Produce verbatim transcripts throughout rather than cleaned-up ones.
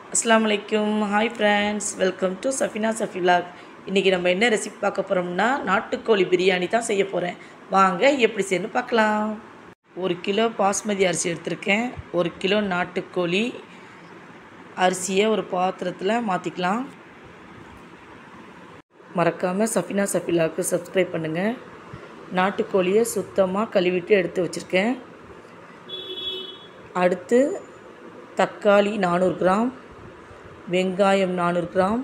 அஸ்ஸலாமு அலைக்கும். Hi friends, welcome to Safina Safi vlog. இன்றைக்கி நம்ம என்ன ரெசிபி பார்க்க போகிறோம்னா நாட்டுக்கோழி பிரியாணி தான் செய்ய போகிறேன். வாங்க எப்படி செய்யணும்னு பார்க்கலாம். ஒரு கிலோ பாஸ்மதி அரிசி எடுத்திருக்கேன். ஒரு கிலோ நாட்டுக்கோழி அரிசியை ஒரு பாத்திரத்தில் மாற்றிக்கலாம். மறக்காமல் சஃபினா சஃபி விலாக்கு சப்ஸ்கிரைப் பண்ணுங்கள். நாட்டுக்கோழியை சுத்தமாக கழுவிட்டு எடுத்து வச்சுருக்கேன். அடுத்து தக்காளி நானூறு கிராம், வெங்காயம் நானூறு கிராம்,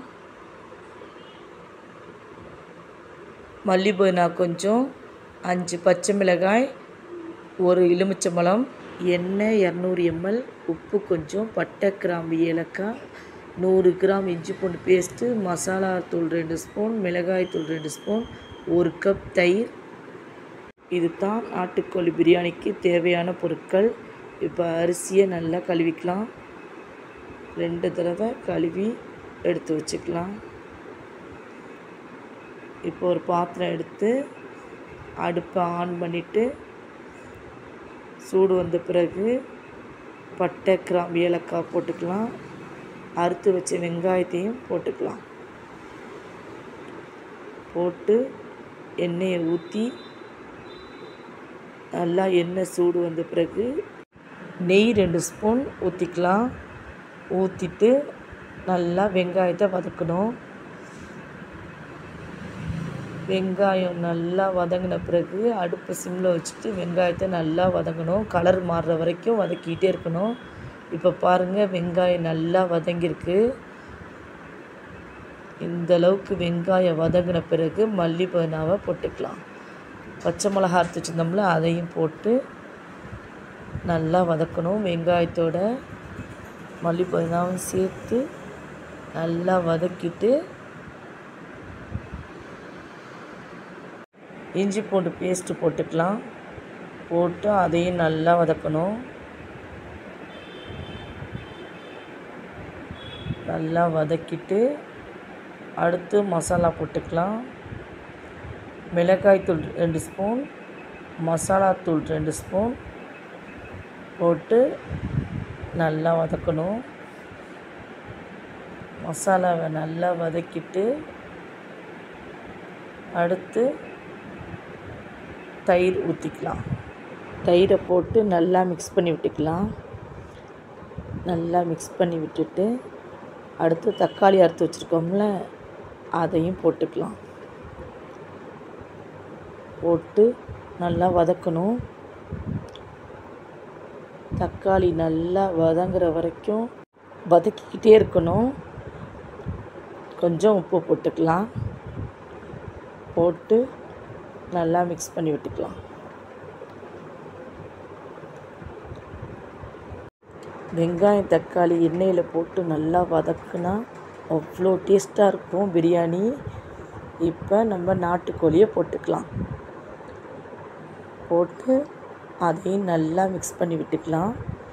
மல்லி புதினா கொஞ்சம், அஞ்சு பச்சை மிளகாய், ஒரு எலுமிச்சம்பழம், எண்ணெய் இரநூறு எம்எல், உப்பு கொஞ்சம், பட்டை கிராம்பு ஏலக்காய், நூறு கிராம் இஞ்சி பூண்டு பேஸ்ட்டு, மசாலா தூள் ரெண்டு ஸ்பூன், மிளகாய் தூள் ரெண்டு ஸ்பூன், ஒரு கப் தயிர். இது தான் நாட்டுக்கோழி பிரியாணிக்கு தேவையான பொருட்கள். இப்போ அரிசியை நல்லா கழுவிக்கலாம். ரெண்டு தடவை கழுவி எடுத்து வச்சுக்கலாம். இப்போ ஒரு பாத்திரம் எடுத்து அடுப்பை ஆன் பண்ணிவிட்டு சூடு வந்த பிறகு பட்டை கிராம்பு ஏலக்காய் போட்டுக்கலாம். அறுத்து வச்ச வெங்காயத்தையும் போட்டுக்கலாம். போட்டு எண்ணெயை ஊற்றி நல்லா எண்ணெய் சூடு வந்த பிறகு நெய் ரெண்டு ஸ்பூன் ஊற்றிக்கலாம். ஊற்றிட்டு நல்லா வெங்காயத்தை வதக்கணும். வெங்காயம் நல்லா வதங்கின பிறகு அடுப்பு சிம்மில் வச்சுட்டு வெங்காயத்தை நல்லா வதங்கணும். கலர் மாறுற வரைக்கும் வதக்கிட்டே இருக்கணும். இப்போ பாருங்கள், வெங்காயம் நல்லா வதங்கியிருக்கு. இந்தளவுக்கு வெங்காயம் வதங்கின பிறகு மல்லி புதினாவை போட்டுக்கலாம். பச்சை மிளகா அரைச்சி வச்சுருந்தோம்ல, அதையும் போட்டு நல்லா வதக்கணும். வெங்காயத்தோட மல்லி புதினாவும் சேர்த்து நல்லா வதக்கிட்டு இஞ்சி பூண்டு பேஸ்ட்டு போட்டுக்கலாம். போட்டு அதையும் நல்லா வதக்கணும். நல்லா வதக்கிட்டு அடுத்து மசாலா போட்டுக்கலாம். மிளகாய் தூள் ரெண்டு ஸ்பூன், மசாலா தூள் ரெண்டு ஸ்பூன் போட்டு நல்லா வதக்கணும். மசாலாவை நல்லா வதக்கிட்டு அடுத்து தயிர் ஊற்றிக்கலாம். தயிரை போட்டு நல்லா மிக்ஸ் பண்ணி விட்டுக்கலாம். நல்லா மிக்ஸ் பண்ணி விட்டுட்டு அடுத்து தக்காளி அறுத்து வச்சுருக்கோம்ல, அதையும் போட்டுக்கலாம். போட்டு நல்லா வதக்கணும். தக்காளி நல்லா வதங்குற வரைக்கும் வதக்கிக்கிட்டே இருக்கணும். கொஞ்சம் உப்பு போட்டுக்கலாம். போட்டு நல்லா மிக்ஸ் பண்ணி விட்டுக்கலாம். வெங்காயம் தக்காளி எண்ணெயில் போட்டு நல்லா வதக்குனா அவ்வளோ டேஸ்ட்டாக இருக்கும் பிரியாணி. இப்போ நம்ம நாட்டுக்கோழியை போட்டுக்கலாம். போட்டு அதையும் நல்லா மிக்ஸ் பண்ணி விட்டுக்கலாம்.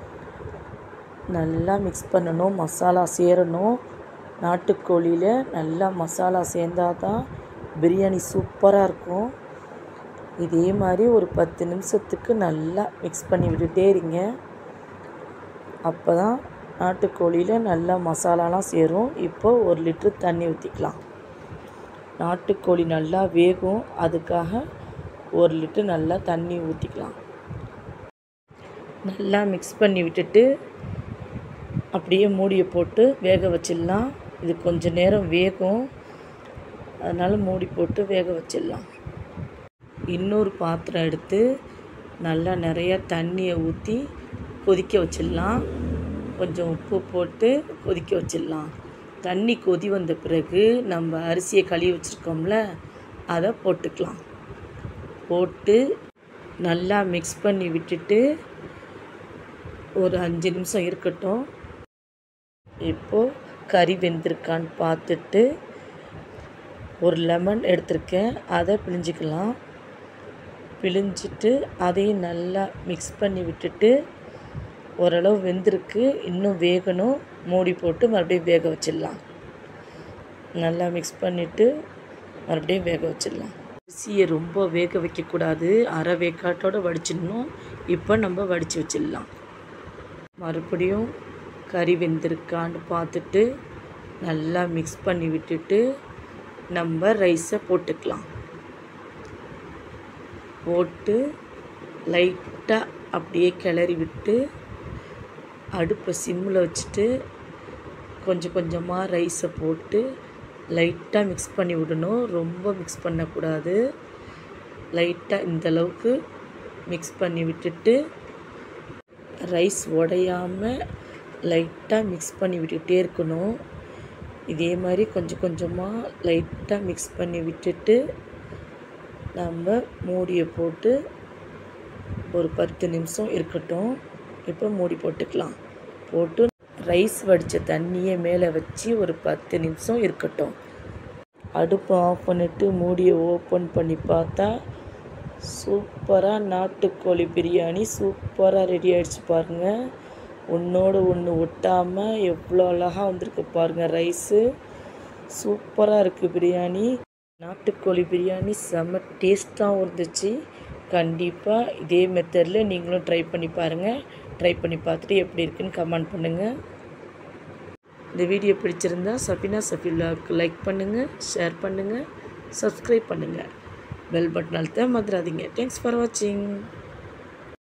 நல்லா மிக்ஸ் பண்ணணும். மசாலா சேரணும். நாட்டுக்கோழியில் நல்லா மசாலா சேர்ந்தால் தான் பிரியாணி சூப்பராக இருக்கும். இதே மாதிரி ஒரு பத்து நிமிஷத்துக்கு நல்லா மிக்ஸ் பண்ணி விட்டுட்டே இருங்க. அப்போ தான் நாட்டுக்கோழியில் நல்லா மசாலாலாம் சேரும். இப்போது ஒரு லிட்ரு தண்ணி ஊற்றிக்கலாம். நாட்டுக்கோழி நல்லா வேகும், அதுக்காக ஒரு லிட்டர் நல்லா தண்ணி ஊற்றிக்கலாம். நல்லா மிக்ஸ் பண்ணி விட்டுட்டு அப்படியே மூடியை போட்டு வேக வச்சிடலாம். இது கொஞ்சம் நேரம் வேகும், அதனால் மூடி போட்டு வேக வச்சிடலாம். இன்னொரு பாத்திரம் எடுத்து நல்லா நிறையா தண்ணியை ஊற்றி கொதிக்க வச்சிடலாம். கொஞ்சம் உப்பு போட்டு கொதிக்க வச்சிடலாம். தண்ணி கொதி வந்த பிறகு நம்ம அரிசியை கழுவி வச்சுருக்கோம்ல, அதை போட்டுக்கலாம். போட்டு நல்லா மிக்ஸ் பண்ணி விட்டுட்டு ஒரு அஞ்சு நிமிஷம் இருக்கட்டும். இப்போது கறி வெந்திருக்கான்னு பார்த்துட்டு ஒரு லெமன் எடுத்திருக்கேன், அதை பிழிஞ்சிக்கலாம். பிழிஞ்சிட்டு அதையும் நல்லா மிக்ஸ் பண்ணி விட்டுட்டு ஓரளவு வெந்திருக்கு, இன்னும் வேகணும். மூடி போட்டு மறுபடியும் வேக வச்சிடலாம். நல்லா மிக்ஸ் பண்ணிவிட்டு மறுபடியும் வேக வச்சிடலாம். அரிசியை ரொம்ப வேக வைக்கக்கூடாது, அரை வேக்காட்டோடு வடிச்சிடணும். இப்போ நம்ம வடித்து வச்சிடலாம். மறுபடியும் கறி வெந்திருக்கான்னு பார்த்துட்டு நல்லா மிக்ஸ் பண்ணி விட்டுட்டு நம்ம ரைஸை போட்டுக்கலாம். போட்டு லைட்டாக அப்படியே கிளறி விட்டு அடுப்பை சிம்மில் வச்சுட்டு கொஞ்சம் கொஞ்சமாக ரைஸை போட்டு லைட்டாக மிக்ஸ் பண்ணி விடணும். ரொம்ப மிக்ஸ் பண்ணக்கூடாது. லைட்டாக இந்தளவுக்கு மிக்ஸ் பண்ணி விட்டுட்டு ரைஸ் உடையாமல் லைட்டாக மிக்ஸ் பண்ணி விட்டுகிட்டே இருக்கணும். இதே மாதிரி கொஞ்சம் கொஞ்சமாக லைட்டாக மிக்ஸ் பண்ணி விட்டுட்டு நம்ம மூடியை போட்டு ஒரு பத்து நிமிஷம் இருக்கட்டும். இப்போ மூடி போட்டுக்கலாம். போட்டு ரைஸ் வடித்த தண்ணியை மேலே வச்சு ஒரு பத்து நிமிஷம் இருக்கட்டும். அடுப்பை ஆஃப் பண்ணிவிட்டு மூடியை ஓப்பன் பண்ணி பார்த்தா சூப்பராக நாட்டுக்கோழி பிரியாணி சூப்பராக ரெடி ஆகிடுச்சு பாருங்கள். ஒன்றோடு ஒன்று ஒட்டாமல் எவ்வளோ அழகாக வந்திருக்கு பாருங்கள். ரைஸு சூப்பராக இருக்குது. பிரியாணி நாட்டுக்கோழி பிரியாணி செம்ம டேஸ்ட்டாகவும் இருந்துச்சு. கண்டிப்பாக இதே மெத்தடில் நீங்களும் ட்ரை பண்ணி பாருங்கள். ட்ரை பண்ணி பார்த்துட்டு எப்படி இருக்குன்னு கமெண்ட் பண்ணுங்கள். இந்த வீடியோ பிடிச்சிருந்தா சஃபினா சஃபி விலாக்கு லைக் பண்ணுங்கள், ஷேர் பண்ணுங்கள், சப்ஸ்கிரைப் பண்ணுங்கள். பெல் பட்டன் அழுத்த மறந்துடாதீங்க. தேங்க்ஸ் ஃபார் வாட்சிங்.